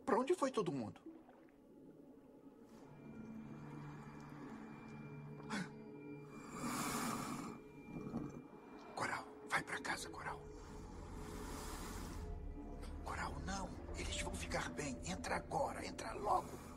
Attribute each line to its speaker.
Speaker 1: Pra onde foi todo mundo? Coral, vai pra casa, Coral. Coral, não. Eles vão ficar bem. Entra agora, entra logo.